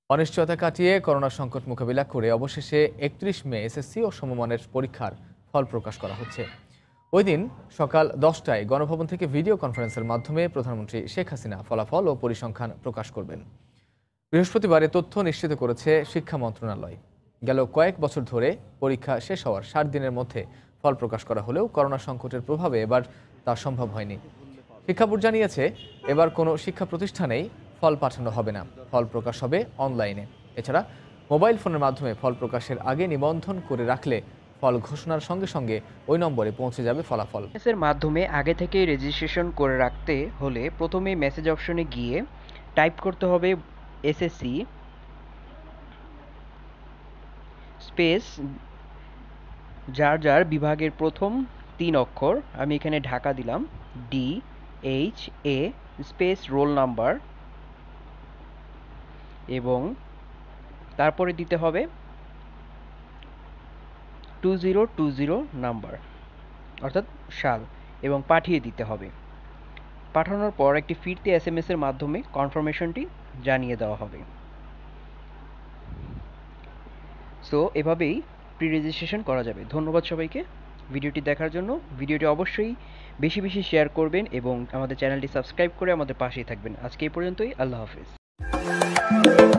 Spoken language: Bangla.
অনিশ্চয়তা কাটিয়ে করোনা সংকট মোকাবিলা করে অবশেষে ৩১ মে এসএসসি ও সমমানের পরীক্ষার ফল প্রকাশ করা হচ্ছে। ওই দিন সকাল ১০টায় গণভবন থেকে ভিডিও কনফারেন্সের মাধ্যমে প্রধানমন্ত্রী শেখ হাসিনা ফলাফল ও পরিসংখ্যান প্রকাশ করবেন। বৃহস্পতিবার এ তথ্য নিশ্চিত করেছে শিক্ষা মন্ত্রণালয়। গেল কয়েক বছর ধরে পরীক্ষা শেষ হওয়ার ৬০ দিনের মধ্যে ফল প্রকাশ করা হলেও করোনা সংকটের প্রভাবে এবার তা সম্ভব হয়নি। শিক্ষা বোর্ড জানিয়েছে, এবার কোনো শিক্ষা প্রতিষ্ঠানেই ফল পাঠানো হবে না, ফল প্রকাশ হবে অনলাইনে। এছাড়া মোবাইল ফোনের মাধ্যমে ফল প্রকাশের আগে নিবন্ধন করে রাখলে ফল ঘোষণার সঙ্গে সঙ্গে ওই নম্বরে পৌঁছে যাবে ফলাফল। এর মাধ্যমে আগে থেকেই রেজিস্ট্রেশন করে রাখতে হলে প্রথমে মেসেজ অপশনে গিয়ে টাইপ করতে হবে এসএসসি স্পেস যার যার বিভাগের প্রথম ৩ অক্ষর, আমি এখানে ঢাকা দিলাম, DHA স্পেস রোল নাম্বার, এবং তারপরে দিতে হবে 2020 নাম্বার অর্থাৎ সাল, এবং পাঠিয়ে দিতে হবে। পাঠানোর পর একটি ফিরতি SMS এর মাধ্যমে কনফার্মেশনটি জানিয়ে দেওয়া হবে। সো এভাবেই প্রি রেজিস্ট্রেশন করা যাবে। ধন্যবাদ সবাইকে ভিডিওটি দেখার জন্য। ভিডিওটি অবশ্যই বেশি বেশি শেয়ার করবেন এবং আমাদের চ্যানেলটি সাবস্ক্রাইব করে আমাদের পাশেই থাকবেন। আজকে এই পর্যন্তই। আল্লাহ হাফেজ।